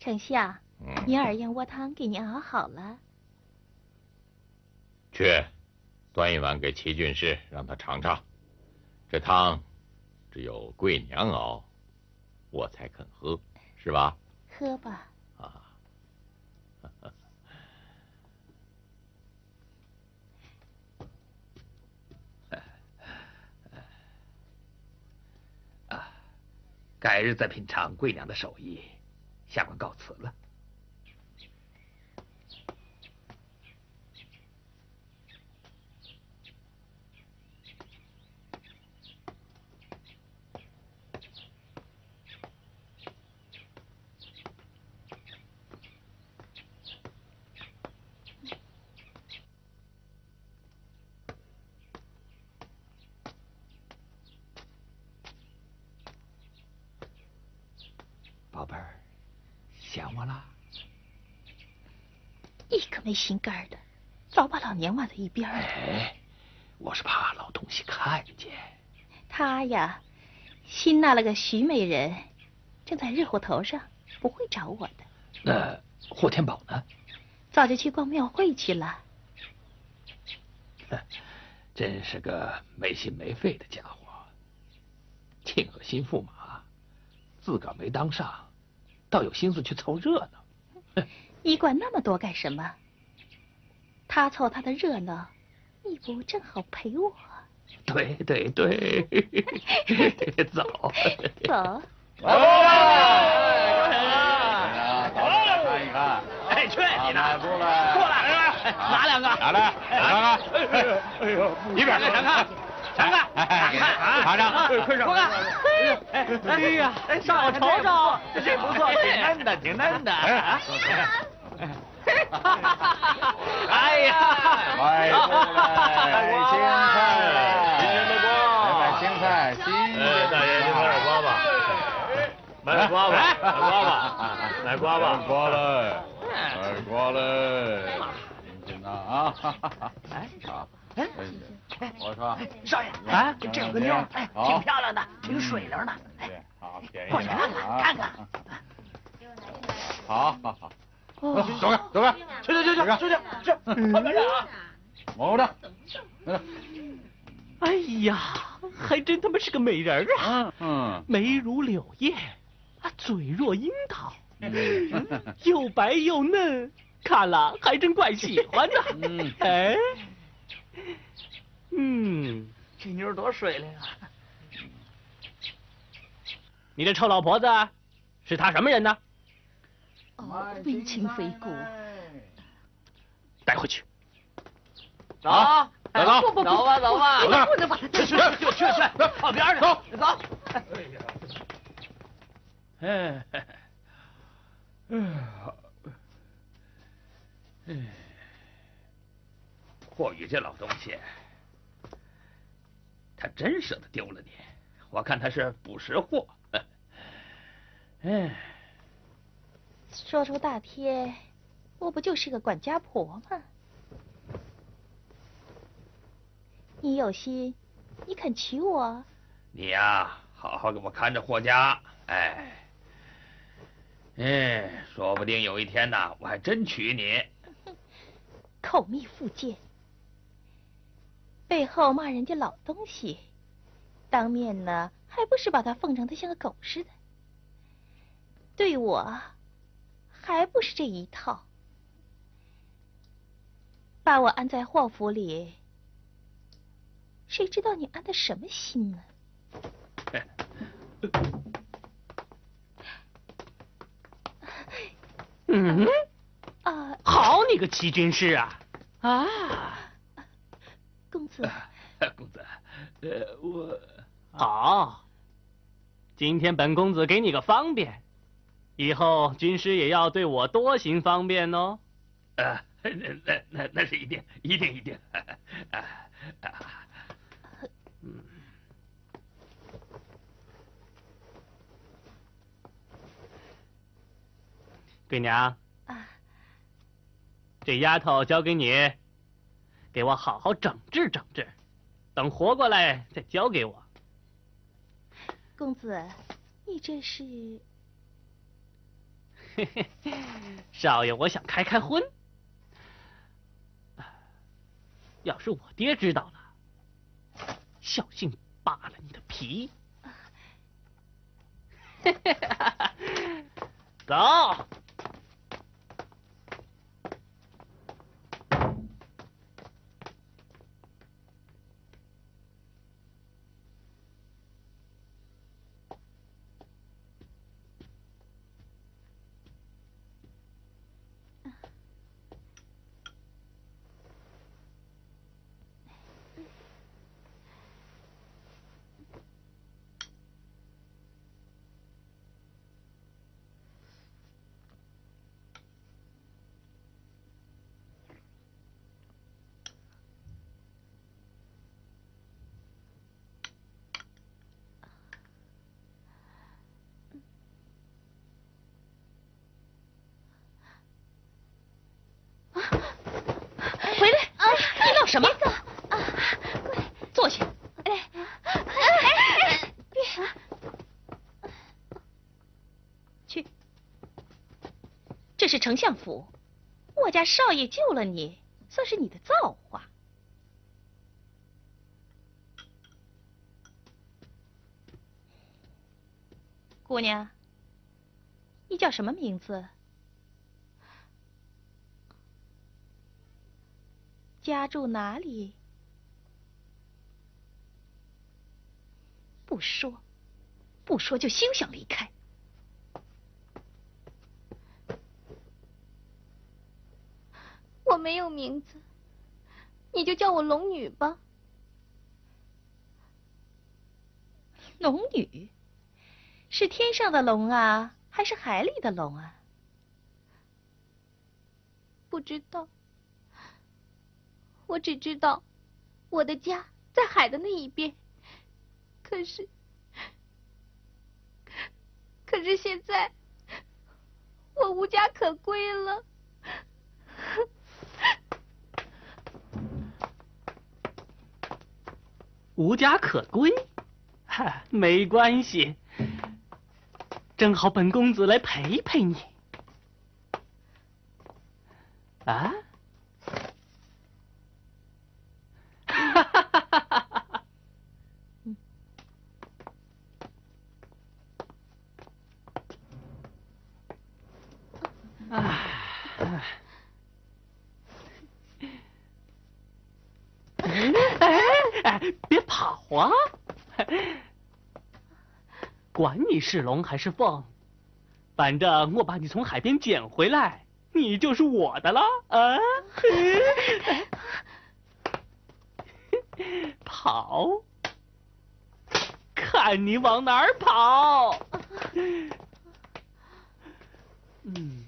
丞相，银耳燕窝汤给您熬好了。 去，端一碗给齐军师，让他尝尝。这汤只有贵娘熬，我才肯喝，是吧？ 喝吧。 啊。 改日再品尝贵娘的手艺，下官告辞了。宝贝儿，想我了？ 一个没心肝的，老把老娘往在一边了。 哎，我是怕老东西看见。 他呀，新纳了个徐美人，正在热乎头上，不会找我的。 那霍天宝呢？ 早就去逛庙会去了。 真是个没心没肺的家伙，庆贺新驸马，自个儿没当上，倒有心思去凑热闹。 你管那么多干什么？他凑他的热闹，你不正好陪我？ 对对对，走走。 看一看。 哎，去你的！ 过来， 过来，拿两个， 拿来，尝尝。 哎呦，一边尝看，尝看， 尝尝， 快上，快看！哎呀，让我瞅瞅，这不错，挺嫩的，挺嫩的。哎呀， 买青菜， 新鲜的瓜， 买青菜，新鲜。 大爷，您买点瓜吧，买点瓜吧，买瓜吧，买瓜吧， 瓜嘞，买瓜嘞，新鲜的啊！ 哎， 好， 哎， 我说， 少爷，哎，这有个妞，哎，挺漂亮的，挺水灵的，哎， 好，便宜过去看看，看看。 好好好。走开，走开！ 去，后边站啊！ 摸着，来。 哎呀，还真他妈是个美人啊！眉如柳叶，嘴若樱桃，又白又嫩，看了还真怪喜欢的。哎， 这妞多水灵啊！ 你这臭老婆子，是他什么人呢？ 哦，温情非故。 带回去。 走， 不， 走吧，走吧， 不能把他带去，靠边去，走。霍宇这老东西，他真舍得丢了你，我看他是不识货。 说出大天，我不就是个管家婆吗？你有心，你肯娶我？ 你呀，好好给我看着霍家，说不定有一天呢，我还真娶你。 口蜜腹剑，背后骂人家老东西，当面呢还不是把他奉承的像个狗似的？对我还不是这一套？把我安在霍府里，谁知道你安的什么心呢？ 好你个齐军师啊！ 公子， 公子，我好，今天本公子给你个方便，以后军师也要对我多行方便哦。 那是一定。 贵娘，这丫头交给你，给我好好整治整治，等活过来再交给我。 公子，你这是？ 少爷，我想开开荤。要是我爹知道了，小心扒了你的皮。走。 回来！你闹什么？别走！坐下。去。这是丞相府，我家少爷救了你，算是你的造化。姑娘，你叫什么名字？家住哪里？不说，不说就休想离开。 我没有名字，你就叫我龙女吧。 龙女？是天上的龙啊，还是海里的龙啊？ 不知道。我只知道，我的家在海的那一边。可是现在我无家可归了。 无家可归？哈，没关系，正好本公子来陪陪你。啊？别跑啊！管你是龙还是凤，反正我把你从海边捡回来，你就是我的了啊！跑，看你往哪儿跑！嗯。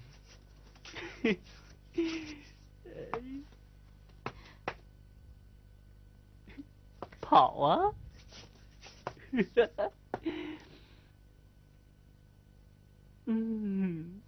跑啊！嗯。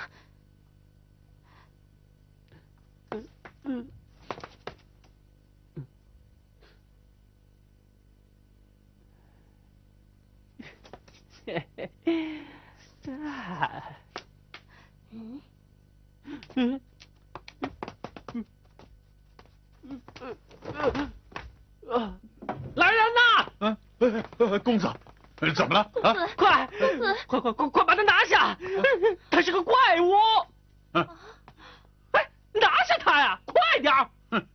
来人呐！ 公子，怎么了？啊！ 快把他拿下！他是个怪物！哎，拿下他呀！快点儿！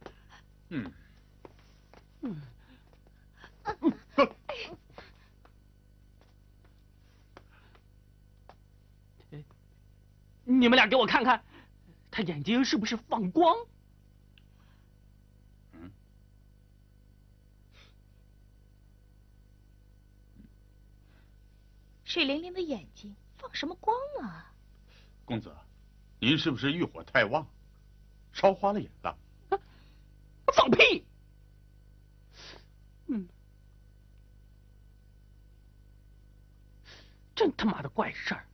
你们俩给我看看，他眼睛是不是放光？ 水灵灵的眼睛，放什么光啊？ 公子，您是不是欲火太旺，烧花了眼了？ 放屁！真他妈的怪事儿！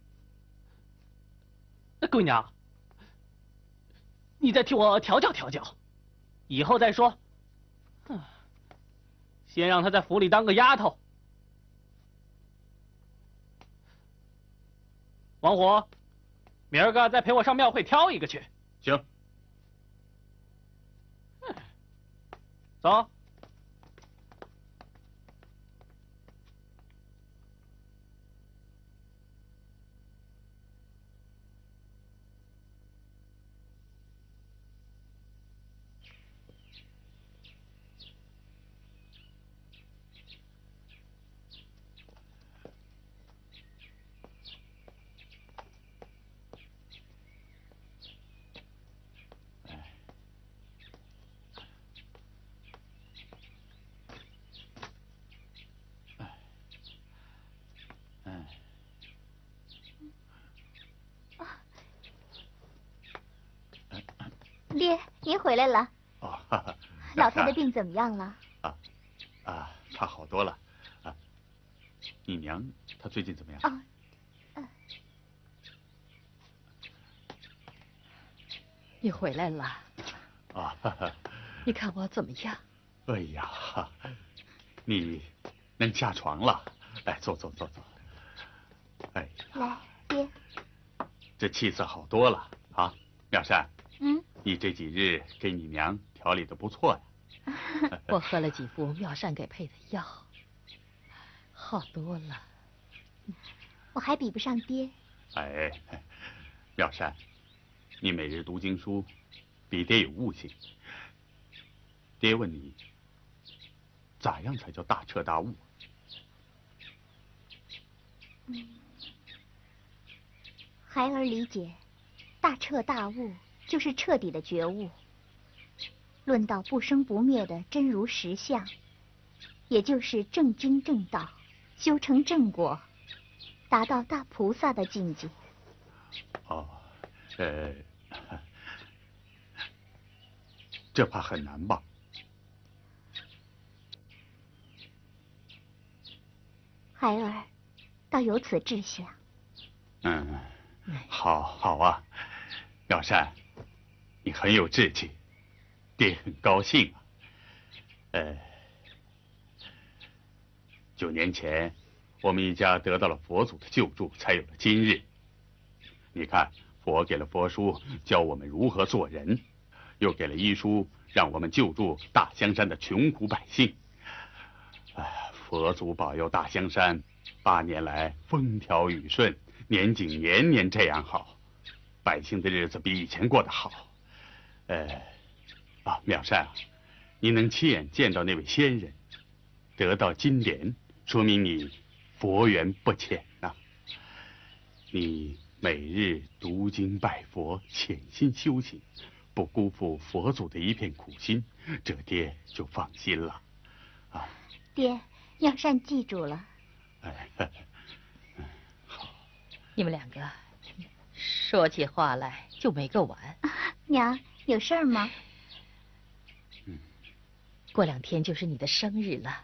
姑娘，你再替我调教，以后再说。先让她在府里当个丫头。王虎， 明儿个再陪我上庙会挑一个去。 行。 走。 爹，您回来了。 哦， 老太太病怎么样了？ 她好多了。你娘她最近怎么样？ 你回来了。你看我怎么样？ 哎呀，你能下床了？来，坐。哎呀， 来，爹。 这气色好多了啊，妙善。你这几日给你娘调理的不错呀。 我喝了几副妙善给配的药，好多了。 我还比不上爹。 哎，妙善，你每日读经书，比爹有悟性。爹问你，咋样才叫大彻大悟？ 孩儿理解，大彻大悟就是彻底的觉悟，论到不生不灭的真如实相，也就是正经正道，修成正果，达到大菩萨的境界。 这怕很难吧？ 孩儿倒有此志向。 好啊，妙善，你很有志气，爹很高兴啊。9年前，我们一家得到了佛祖的救助，才有了今日。你看，佛给了佛书，教我们如何做人，又给了医书，让我们救助大香山的穷苦百姓。佛祖保佑大香山8年来风调雨顺，年景年年这样好，百姓的日子比以前过得好。妙善啊，你能亲眼见到那位仙人，得到金莲，说明你佛缘不浅呐。你每日读经拜佛，潜心修行，不辜负佛祖的一片苦心，这爹就放心了。 爹，妙善记住了。 好。 你们2个说起话来就没个完。 娘，有事儿吗？ 过2天就是你的生日了。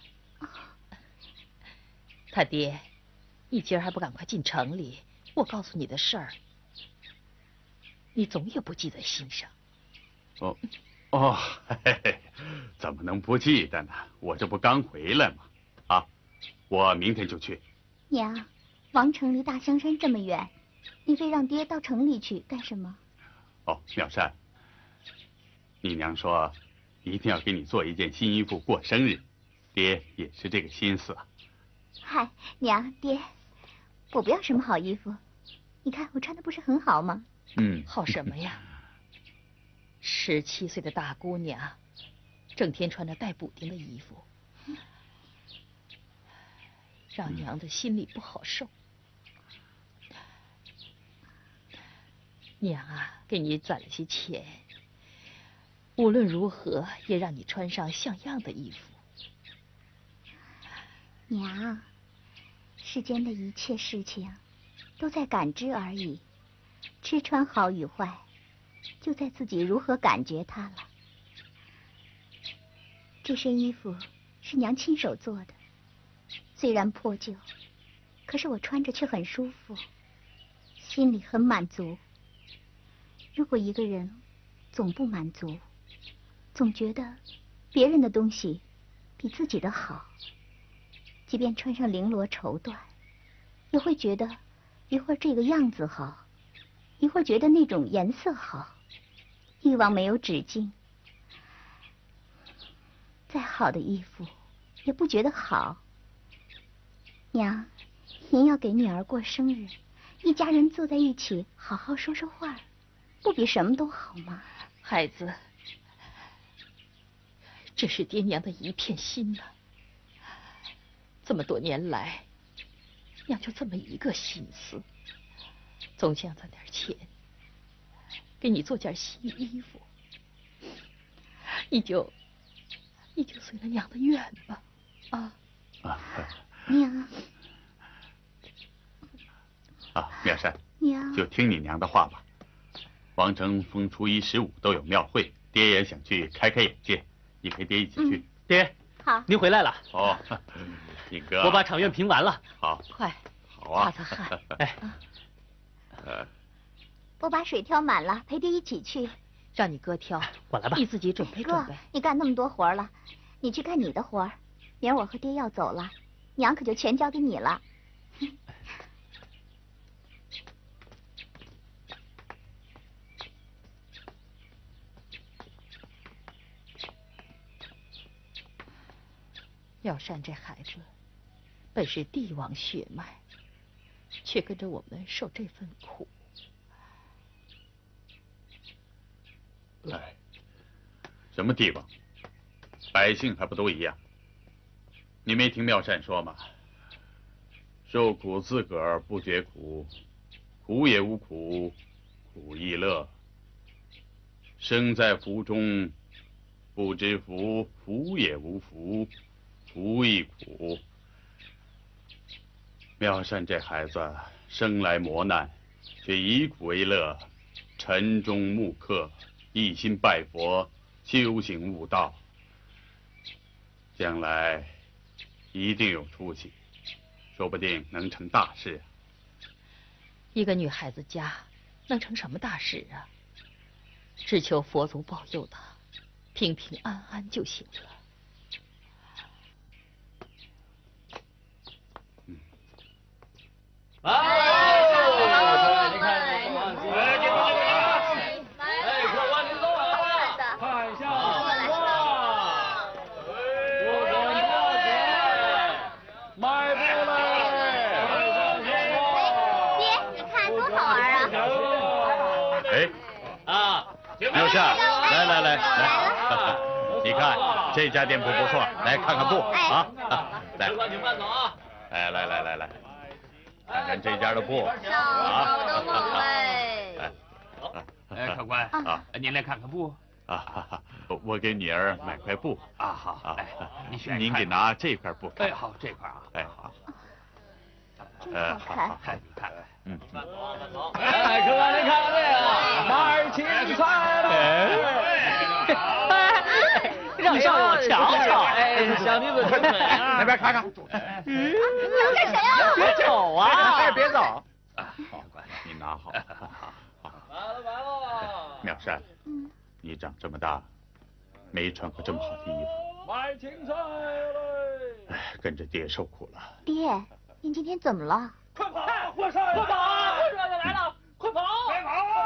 他爹，你今儿还不赶快进城里？我告诉你的事儿，你总也不记在心上。 怎么能不记得呢？我这不刚回来吗？我明天就去。 娘，王城离大香山这么远，你非让爹到城里去干什么？ 妙善，你娘说一定要给你做一件新衣服过生日，爹也是这个心思啊。 嗨，娘爹，我不要什么好衣服，你看我穿的不是很好吗？ 好什么呀？17岁的大姑娘，整天穿着带补丁的衣服，让娘的心里不好受。娘啊，给你攒了些钱，无论如何也让你穿上像样的衣服。 娘，世间的一切事情都在感知而已，吃穿好与坏就在自己如何感觉它了。这身衣服是娘亲手做的，虽然破旧，可是我穿着却很舒服，心里很满足。如果一个人总不满足，总觉得别人的东西比自己的好，即便穿上绫罗绸缎，也会觉得一会儿这个样子好， 一会儿觉得那种颜色好，一往没有止境。再好的衣服也不觉得好。娘，您要给女儿过生日，一家人坐在一起好好说说话，不比什么都好吗？ 孩子，这是爹娘的一片心呐。这么多年来，娘就这么一个心思，总想攒点钱，给你做件新衣服。你就随了娘的愿吧，啊！ 娘。 妙善， 娘， 就听你娘的话吧。王城逢初一、15都有庙会，爹也想去开开眼界，你陪爹一起去。 爹， 好， 您回来了。 哦，你哥， 我把场院评完了。 好， 快， 好啊， 擦擦汗。 哎， 我把水挑满了，陪爹一起去。 让你哥挑， 我来吧。 你自己准备准哥备。， 你干那么多活了，你去干你的活儿。明儿我和爹要走了，娘可就全交给你了。 妙善这孩子，本是帝王血脉，却跟着我们受这份苦。 哎，什么地方？百姓还不都一样？你没听妙善说吗？受苦自个儿不觉苦，苦也无苦，苦亦乐。生在福中，不知福，福也无福，福亦苦。妙善这孩子生来磨难，却以苦为乐，晨钟暮课，一心拜佛，修行悟道，将来一定有出息，说不定能成大事。 一个女孩子家能成什么大事啊？只求佛祖保佑她平平安安就行了。 你看，客官您走啊！看相声啊！不准花钱，买不来。 爹，你看多好玩啊！ 哎，妙善，来，你看这家店铺不错，来看看布啊！来， 客官请慢走啊！ 来，看看这家的布啊！ 哎，客官啊， 您来看看布啊，我给女儿买块布啊。好，哎，你选您给拿这块布看。 哎，好，这块啊。 哎，好。 真好看。 看，你看。 慢走。哎，客官，您看看这个，买青菜了。 让少爷我瞧瞧。 哎，小妮子伸腿啊！ 那边看看。 你要干谁啊？ 别走啊！ 别走。好，你拿好。 来了。 妙善，你长这么大，没穿过这么好的衣服。 买青菜了。 哎，跟着爹受苦了。 爹，您今天怎么了？ 快跑！快跑！少爷来了！快跑！快跑！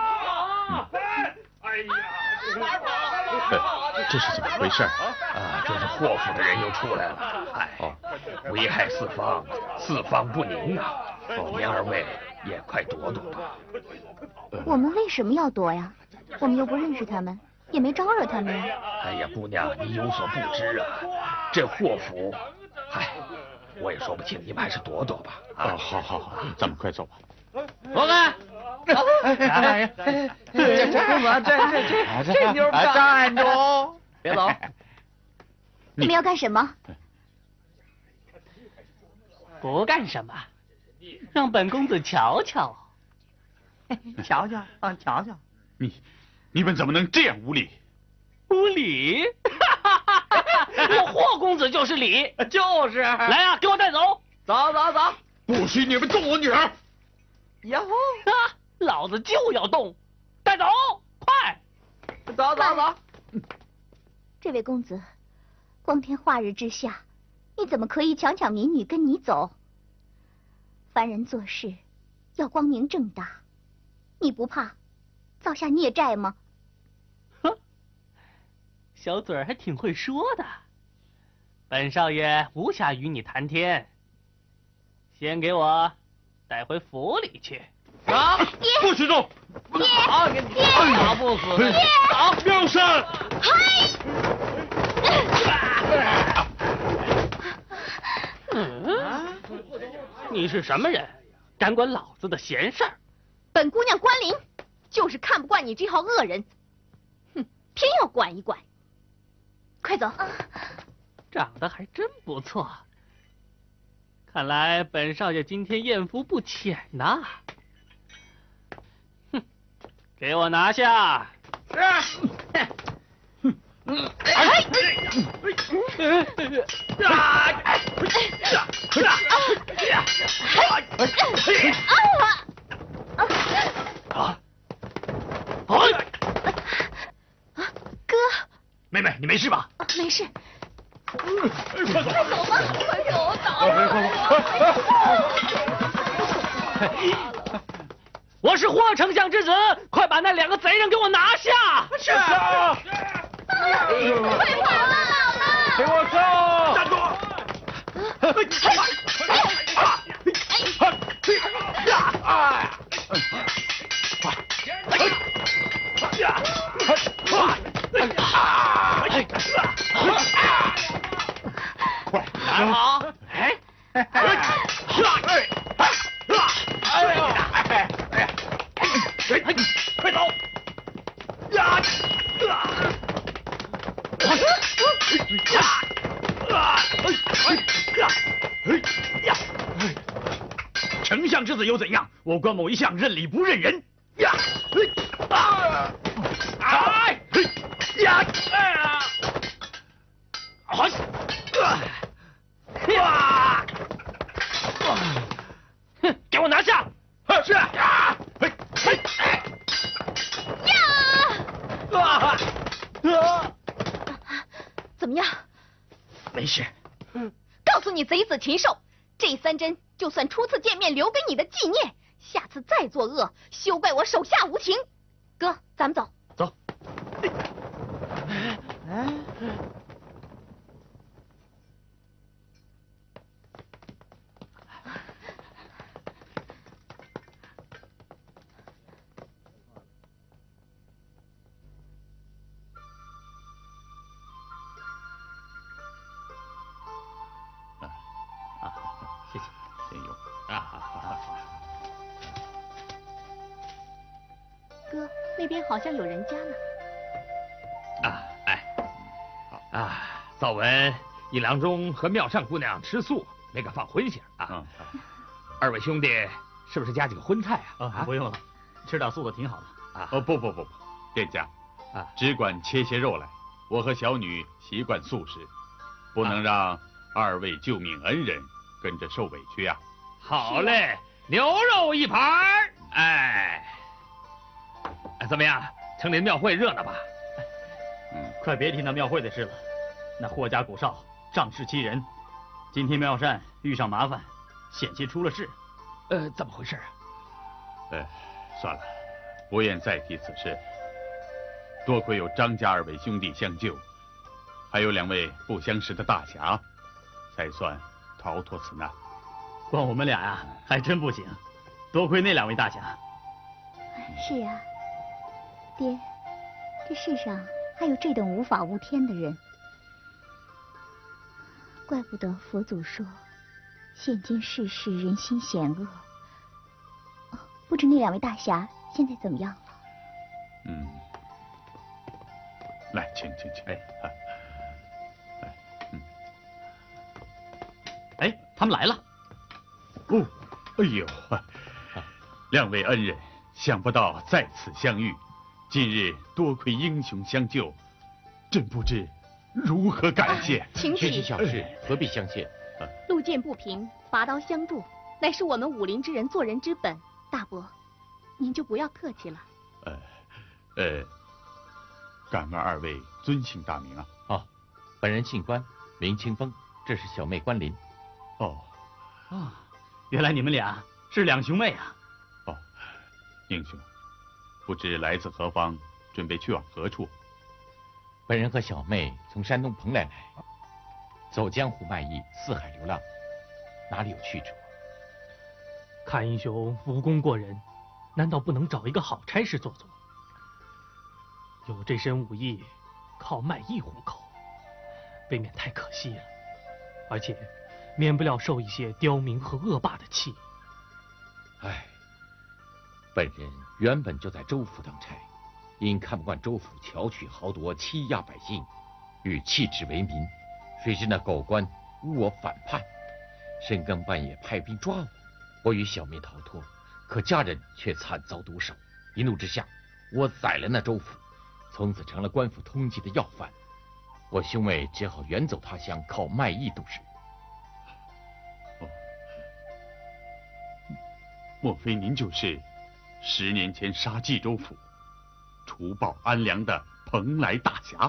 哎呀，哪儿跑？ 这是怎么回事啊？ 这是霍府的人又出来了。哎，危害四方，四方不宁啊！您二位也快躲躲吧。 我们为什么要躲呀？我们又不认识他们，也没招惹他们呀。 哎呀，姑娘，你有所不知啊，这霍府，嗨，我也说不清，你们还是躲躲吧。 啊，好，咱们快走吧。 我们。这妞站住！别走！ 你们要干什么？ 不干什么，让本公子瞧瞧。 瞧瞧。 你们怎么能这样无礼？ 无礼？我霍公子就是礼。 就是。 来呀，给我带走！ 走。 不许你们动我女儿！ 呀吼！老子就要动，带走，快！ 走。 这位公子，光天化日之下，你怎么可以强抢民女跟你走？凡人做事要光明正大， 你不怕造下孽债吗？ 哼，小嘴儿还挺会说的。本少爷无暇与你谈天，先给我带回府里去。啊！ 不许动！ 好，给你打不死的。 好，妙善！ 你是什么人？敢管老子的闲事儿？ 本姑娘关灵，就是看不惯你这号恶人，哼，偏要管一管。快走！ 长得还真不错，看来本少爷今天艳福不浅呐。哼，给我拿下！ 哥， 妹妹，你没事吧？ 没事。 快走！ 快走吧，快给我打！ 我是霍丞相之子，快把那2个贼人给我拿下！ 是啊！ 快跑啊，姥姥！ 给我上！ 站住！ 拿好！ 快走！丞相之子又怎样？我关某一向认理不认人。 哼，给我拿下！ 是。 怎么样？ 没事。 告诉你贼子禽兽，这3针就算初次见面留给你的纪念，下次再作恶，休怪我手下无情。哥，咱们走。 走。 谢谢， 先用哥，那边好像有人家呢。 早闻尹郎中和妙善姑娘吃素，没敢放荤腥啊。2位兄弟是不是加几个荤菜啊？ 不用了，吃点素的挺好的。 不，店家只管切些肉来。我和小女习惯素食，不能让2位救命恩人跟着受委屈啊。 好嘞，牛肉1盘。怎么样？城里的庙会热闹吧？ 快别提那庙会的事了。那霍家古少仗势欺人，今天妙善遇上麻烦，险些出了事。 怎么回事啊？ 算了，不愿再提此事。多亏有张家2位兄弟相救，还有2位不相识的大侠，才算逃脱此难。 光我们俩呀，还真不行。多亏那2位大侠。 是啊，爹，这世上还有这等无法无天的人，怪不得佛祖说，现今世事人心险恶。不知那2位大侠现在怎么样了？ 来，请。 他们来了。 哎呦，2位恩人，想不到在此相遇。今日多亏英雄相救，真不知如何感谢。 请起。 小事何必相谢？ 路见不平，拔刀相助，乃是我们武林之人做人之本。大伯，您就不要客气了。 敢问2位尊姓大名啊？ 本人姓关，名清风，这是小妹关林。 原来你们俩是2兄妹啊！ 英雄， 不知来自何方，准备去往何处？ 本人和小妹从山东蓬莱来，走江湖卖艺，四海流浪，哪里有去处？ 看英雄武功过人，难道不能找一个好差事做做？有这身武艺，靠卖艺糊口，未免太可惜了，而且免不了受一些刁民和恶霸的气。 唉，本人原本就在州府当差，因看不惯州府巧取豪夺、欺压百姓，欲弃之为民。谁知那狗官诬我反叛，深更半夜派兵抓我，我与小妹逃脱，可家人却惨遭毒手。一怒之下，我宰了那州府，从此成了官府通缉的要犯。我兄妹只好远走他乡，靠卖艺度日。 莫非您就是10年前杀冀州府、除暴安良的蓬莱大侠？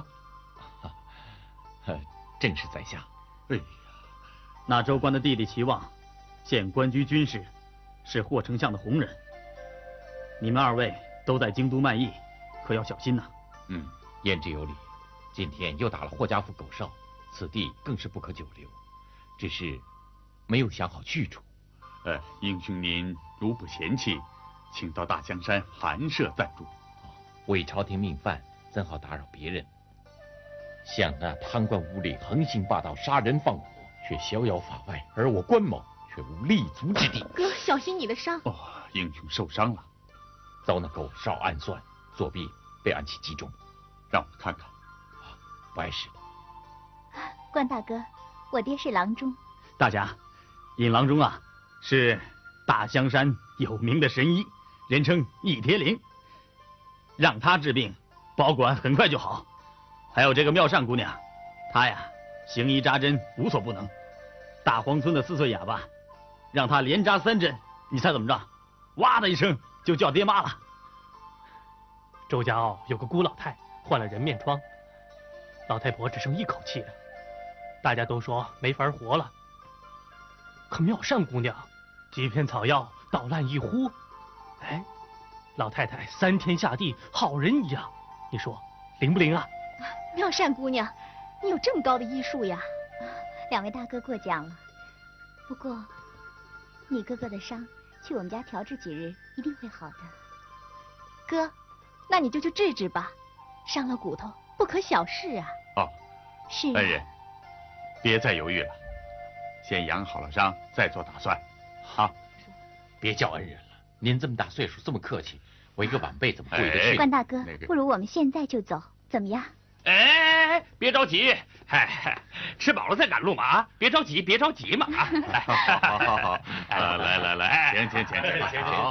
正是在下。 哎呀， 那州官的弟弟齐望，现官居军师，是霍丞相的红人。你们2位都在京都卖艺，可要小心呐。 言之有理。今天又打了霍家府狗哨，此地更是不可久留。只是没有想好去处。 英雄您如不嫌弃，请到大香山寒舍暂住。 为朝廷命犯，怎好打扰别人？像那贪官污吏横行霸道、杀人放火，却逍遥法外，而我关某却无立足之地。 哥，小心你的伤。 英雄受伤了， 遭那狗哨暗算，左臂被暗器击中。 让我看看。 不碍事的。 关大哥，我爹是郎中。 大侠，尹郎中啊，是大香山有名的神医，人称一铁岭，让他治病，保管很快就好。还有这个妙善姑娘，她呀行医扎针无所不能。大荒村的4岁哑巴，让她连扎3针，你猜怎么着？哇的一声就叫爹妈了。 周家坳有个姑老太患了人面疮，老太婆只剩一口气了，大家都说没法活了。可妙善姑娘几片草药捣烂一呼，哎，老太太3天下地，好人一样。你说灵不灵啊？ 妙善姑娘，你有这么高的医术呀！2位大哥过奖了。不过，你哥哥的伤，去我们家调治几日，一定会好的。 哥，那你就去治治吧，伤了骨头不可小视啊。 是。 恩人，别再犹豫了，先养好了伤，再做打算。 别叫恩人了，您这么大岁数，这么客气，我一个晚辈怎么过意得去？ 关大哥，不如我们现在就走，怎么样？ 别着急，吃饱了再赶路嘛啊！别着急，别着急嘛啊！ 好，来，请。好。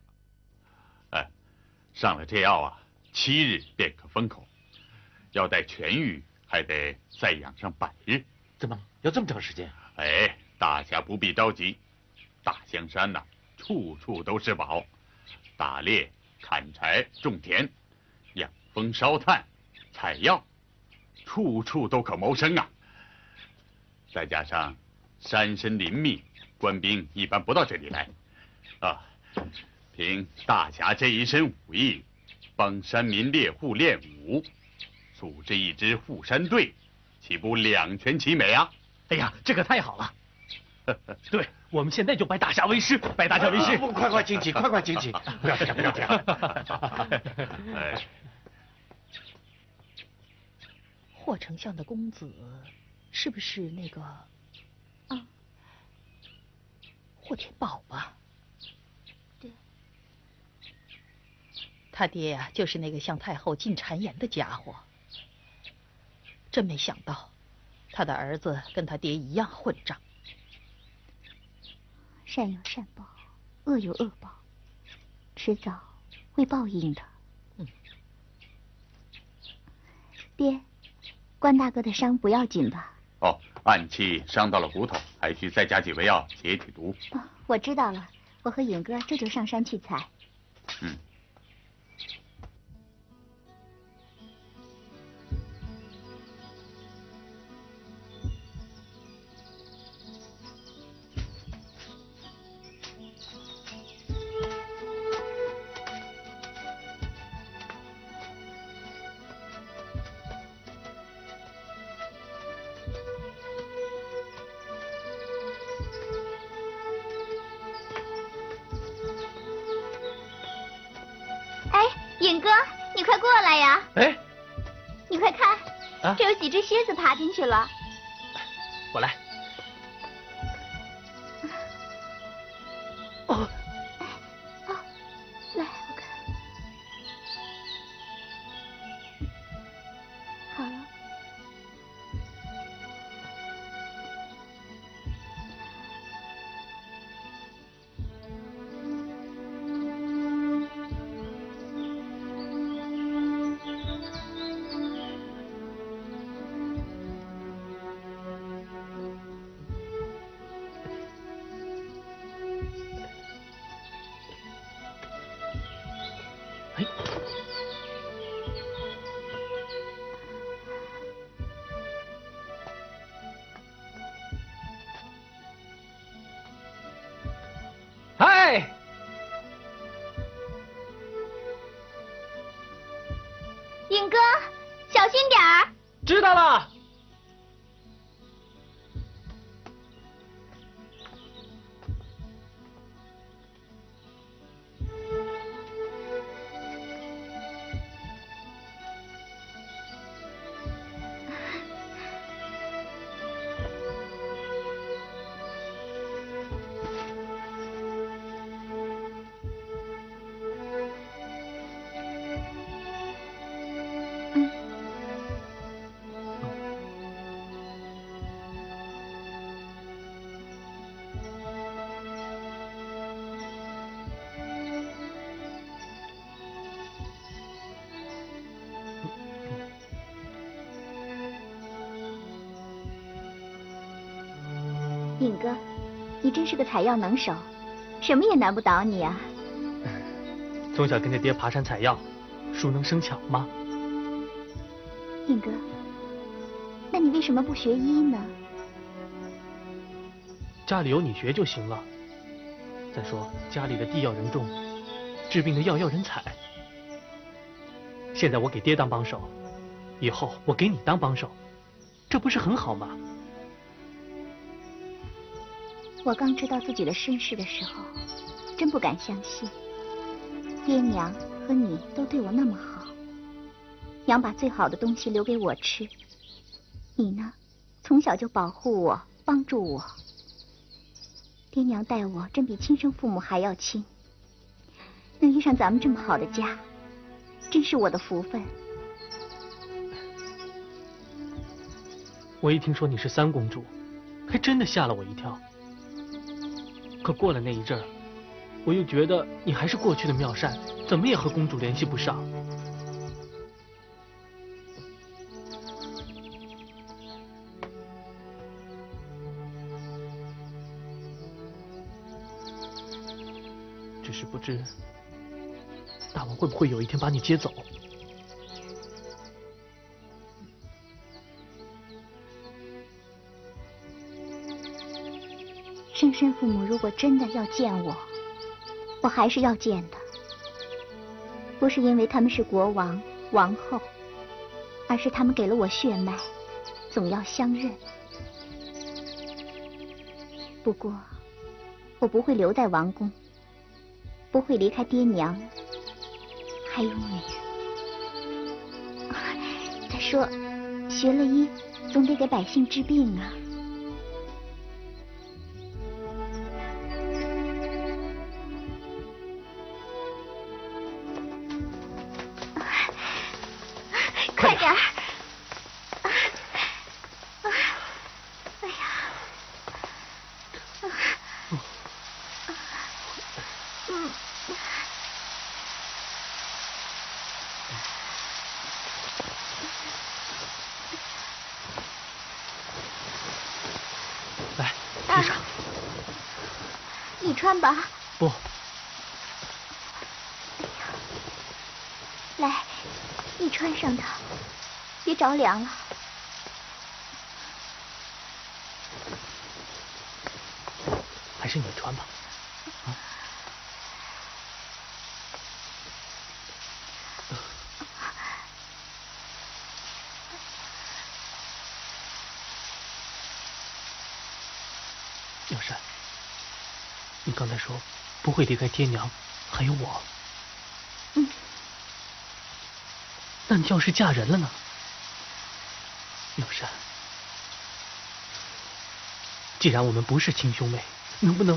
上了这药啊，7日便可封口，要待痊愈，还得再养上100日。 怎么要这么长时间？ 大家不必着急，大香山呐，处处都是宝，打猎、砍柴、种田、养蜂、烧炭、采药，处处都可谋生啊。再加上山深林密，官兵一般不到这里来。凭大侠这一身武艺，帮山民猎户练武，组织一支护山队，岂不两全其美啊？ 哎呀，这可太好了！对，我们现在就拜大侠为师，拜大侠为师！ 快请起，快请起！不要这样。 霍丞相的公子是不是那个霍天宝吧？ 对， 他爹呀，就是那个向太后进谗言的家伙。真没想到，他的儿子跟他爹一样混账。 善有善报，恶有恶报，迟早会报应的。爹，关大哥的伤不要紧吧？ 暗器伤到了骨头，还需再加几味药解体毒。 我知道了，我和尹哥这就上山去采。 哥，你快过来呀！ 哎， 你快看， 啊， 这有几只蝎子爬进去了。 我来。哦， 哦，来，我看。好了。 嗨， 尹哥，小心点儿。 知道了。 尹哥，你真是个采药能手，什么也难不倒你啊。 从小跟着爹爬山采药，熟能生巧吗？ 尹哥，那你为什么不学医呢？ 家里有你学就行了。再说家里的地要人种，治病的药要人采。现在我给爹当帮手，以后我给你当帮手，这不是很好吗？ 我刚知道自己的身世的时候，真不敢相信，爹娘和你都对我那么好，娘把最好的东西留给我吃，你呢，从小就保护我，帮助我。爹娘待我真比亲生父母还要亲，能遇上咱们这么好的家，真是我的福分。 我一听说你是三公主，还真的吓了我一跳。可过了那一阵儿，我又觉得你还是过去的妙善，怎么也和公主联系不上。只是不知大王会不会有一天把你接走。 生身父母如果真的要见我，我还是要见的。不是因为他们是国王、王后，而是他们给了我血脉，总要相认。不过，我不会留在王宫，不会离开爹娘，还有你。再说，学了医，总得给百姓治病啊。快点儿！哎呀！ 来，披上。 你穿吧。 不。 来，你穿上它，别着凉了。 还是你穿吧。妙善，你刚才说不会离开爹娘，还有我。 那你要是嫁人了呢？妙山，既然我们不是亲兄妹，能不能？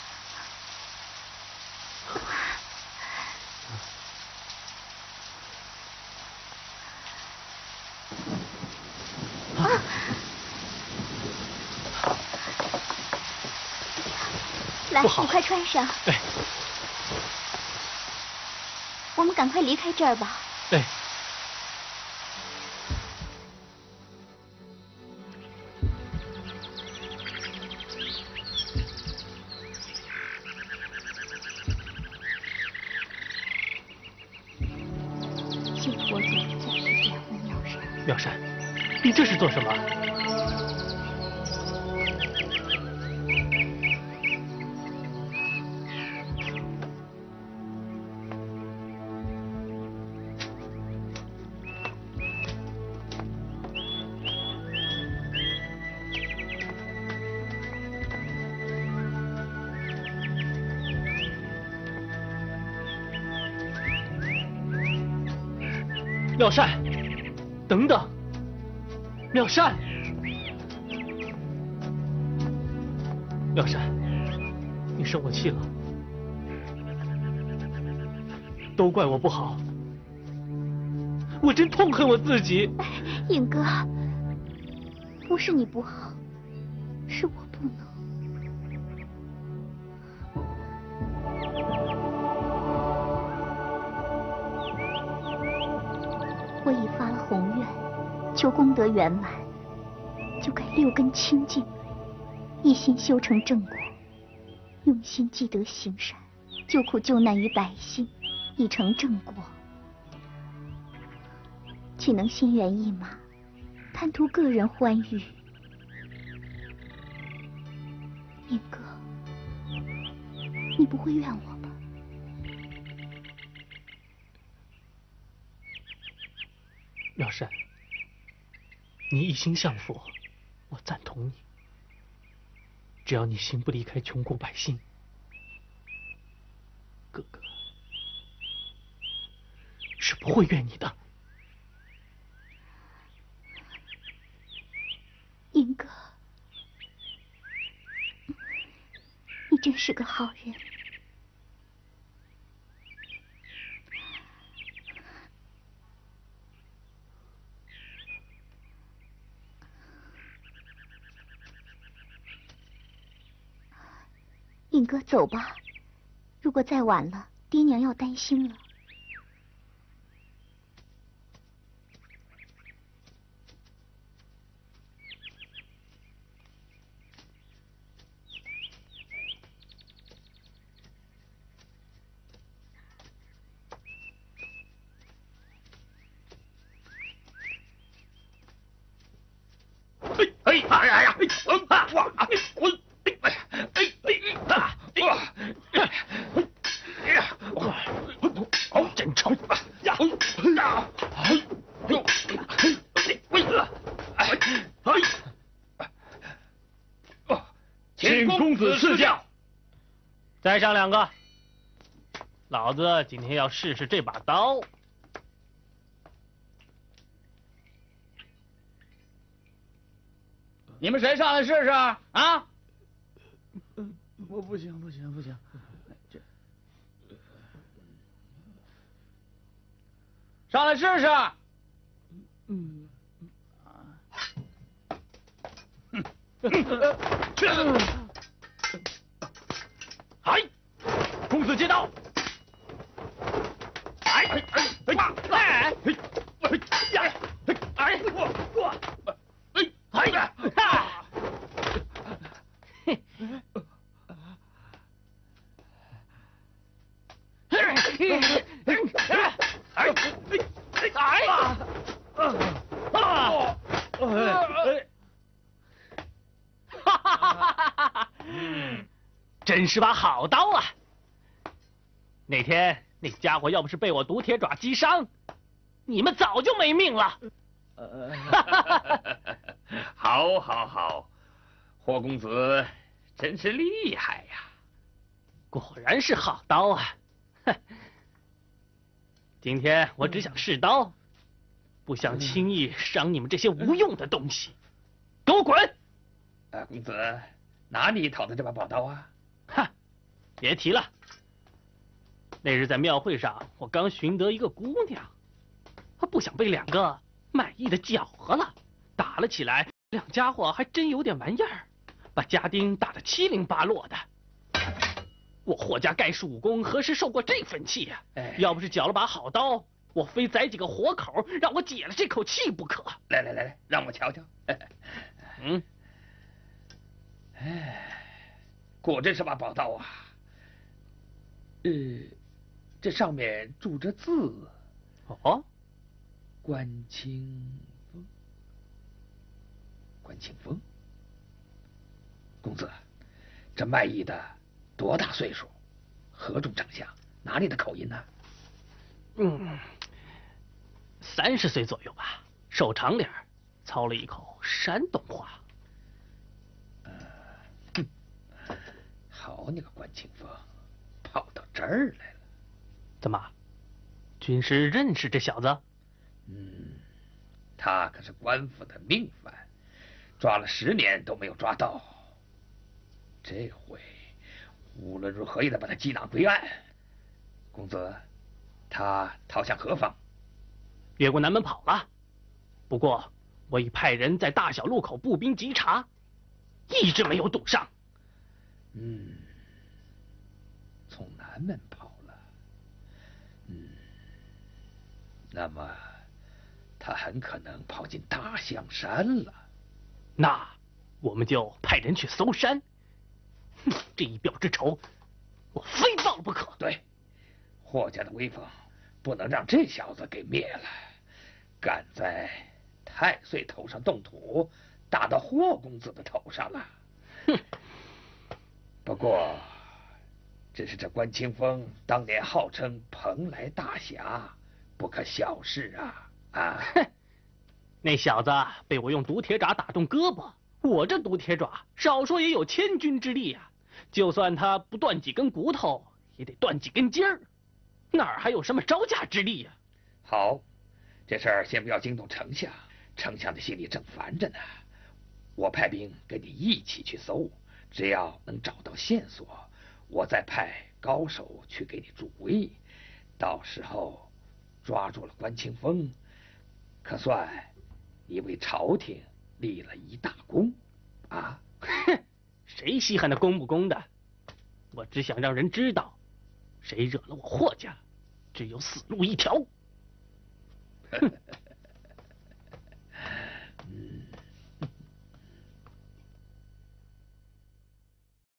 来，你快穿上。 哎， 我们赶快离开这儿吧。 哎。 谢佛祖再次点护妙山。 妙山，你这是做什么？妙善，等等，妙善，妙善，你生我气了，都怪我不好，我真痛恨我自己。 尹哥，不是你不好，是我不能。我已发了宏愿，求功德圆满，就该六根清净，一心修成正果，用心积德行善，救苦救难于百姓，以成正果。岂能心猿意马，贪图个人欢愉？尹哥，你不会怨我吧？ 妙善，你一心向佛，我赞同你。只要你心不离开穷苦百姓，哥哥是不会怨你的。 尹哥，你真是个好人。尹哥，走吧，如果再晚了，爹娘要担心了。 真臭！ 请公子赐教。 再上两个，老子今天要试试这把刀。 你们谁上来试试啊？我不行，这上来试试。 哎，公子接刀。真是把好刀啊！那天那家伙要不是被我毒铁爪击伤，你们早就没命了。 好，霍公子真是厉害呀！ 果然是好刀啊！哼，今天我只想试刀， 不想轻易伤你们这些无用的东西。给我滚！ 公子，哪里讨的这把宝刀啊？ 哈，别提了。那日在庙会上，我刚寻得一个姑娘，不想被两个卖艺的搅和了，打了起来。两家伙还真有点玩意儿，把家丁打得七零八落的。我霍家盖世武功何时受过这份气呀？要不是缴了把好刀，我非宰几个活口，让我解了这口气不可。 来，让我瞧瞧。果真是把宝刀啊！这上面注着字。 哦， 关清风，公子，这卖艺的多大岁数？何种长相？哪里的口音呢 ？30岁左右吧，瘦长脸，操了一口山东话。 好你个关清风，跑到这儿来了。 怎么，军师认识这小子？ 他可是官府的命犯，抓了10年都没有抓到。这回无论如何也得把他缉拿归案。公子，他逃向何方？ 越过南门跑了。不过我已派人在大小路口步兵稽查，一直没有堵上。 从南门跑了。那么他很可能跑进大香山了。 那我们就派人去搜山。这一表之仇，我非报了不可。 对，霍家的威风不能让这小子给灭了。敢在太岁头上动土，打到霍公子的头上了。不过，只是这关清风当年号称蓬莱大侠，不可小视啊！ 那小子被我用毒铁爪打中胳膊，我这毒铁爪少说也有1000钧之力啊！就算他不断几根骨头，也得断几根筋儿，哪儿还有什么招架之力呀？ 好，这事儿先不要惊动丞相，丞相的心里正烦着呢。我派兵跟你一起去搜，只要能找到线索，我再派高手去给你助威。到时候抓住了关清风，可算你为朝廷立了一大功啊！ 谁稀罕那功不功的？我只想让人知道，谁惹了我霍家，只有死路一条。